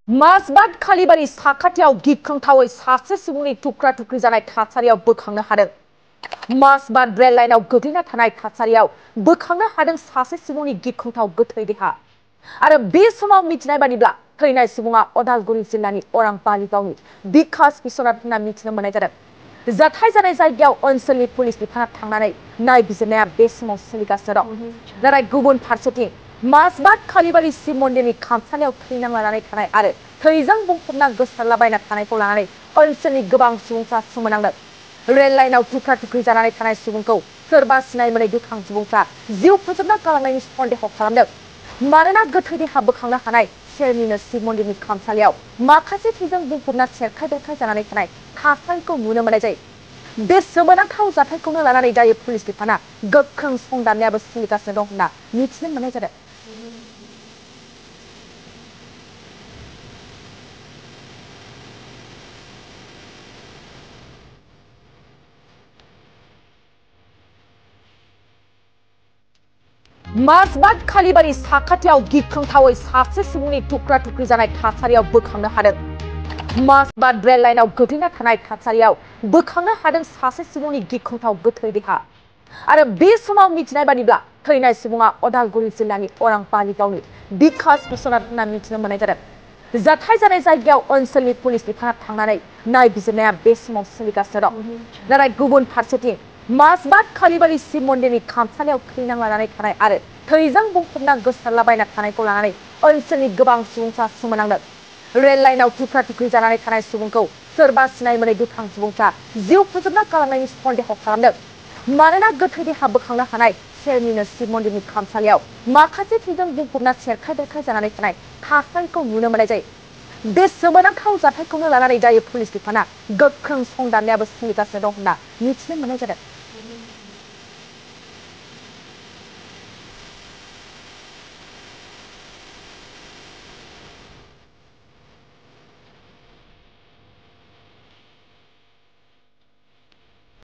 माजबाट खालिबारि साखाथियाव गिख्रंथावै सासे सुबुंनि थुख्रा थुख्रि जानाय थासारियाव बोखांनो हादों। माजबाट रेल लाइनआव गोग्लैना थानाय थासारियाव बोखांनो हादों सासे सुबुंनि गिख्रंथाव गोथै देहा। आरो बे समाव मिथिनाय बादिब्ला थैनाय सुबुङा अदालगुरि जिल्लानि अरां बालिगावनि बिकास बिश्वनाथ होनना मिथिनो मोननाय जादों। जाथाय जानाय जायगायाव ओनसोलनि पुलिस बिफाना थांनानै नायबिजिरनाया बे समाव सोलिगासिनो दं। नाथाय गुबुन फारसेथिं माजबाट खालिबारि शिव मन्दिरनि खामसालियाव थैनां लानानै थानाय आरो थैजों बुंफबना गोसारलाबायना थानायखौ लानानै ओनसोलनि गोबां सुबुंफ्रा सोमोनांदों। रेल लाइनआव थुख्रा थुख्रि जानानै थानाय सुबुंखौ सोरबा सिनाय मोनै दुथां सुबुंफ्रा जिउ फोजोबना गालांनायनि सन्देह खालामदों। मानोना गोथै देहा बोखांनो हानाय सेरनिनो शिव मन्दिरनि खामसालियाव माखासे थैजों बुंफबना सेरखाय बेरखाय जानानै थानाय थासारिखौ नुनो मोननाय जायो। बे सोमोनांथाव जाथायखौनो लानानै दायो पुलिस बिफाना गोख्रों संदाननायाबो सोलिगासिनो दं होनना मिथिनो मोननाय जादों। माजबाट खालिबारि साखाथियाव गिख्रंथावै सासे सुबुंनि थुख्रा थुख्रि जानाय थासारियाव बोखांनो हादों। माजबाट रेल लाइनआव गोग्लैना थानाय थासारियाव बोखांनो हादों सासे सुबुंनि गिख्रंथाव गोथै देहा। आरो बे समाव मिथिनाय बादिब्ला थैनाय सुबुङा अदालगुरि जिल्लानि अरां बालिगावनि बिकास बिश्वनाथ होनना मिथिनो मोननाय जादों। जाथाय जानाय जायगायाव ओनसोलनि पुलिस बिफाना थांनानै नायबिजिरनाया बे समाव सोलिगासिनो दं। नाथाय गुबुन फारसेथिं माजबाट खालिबारि शिव मन्दिरनि खामसालियाव थैनां लानानै थानाय आरो थैजों बुंफबना गोसारलाबायना थानायखौ लानानै ओनसोलनि गोबां सुबुंफ्रा सोमोनांदों। रेल लाइनआव थुख्रा थुख्रि जानानै थानाय सुबुंखौ सोरबा सिनाय मोनै दुथां सुबुंफ्रा जिउ फोजोबना गालांनायनि सन्देह खालामदों। मानोना गोथै देहा बोखांनो हानाय सेरनिनो शिव मन्दिरनि खामसालियाव माखासे थैजों बुंफबना सेरखाय बेरखाय जानानै थानाय थासारिखौ नुनो मोननाय जायो। बे सोमोनांथाव जाथायखौनो लानानै दायो पुलिस बिफाना गोख्रों संदाननायाबो सोलिगासिनो दं होनना मिथिनो मोननाय जादों।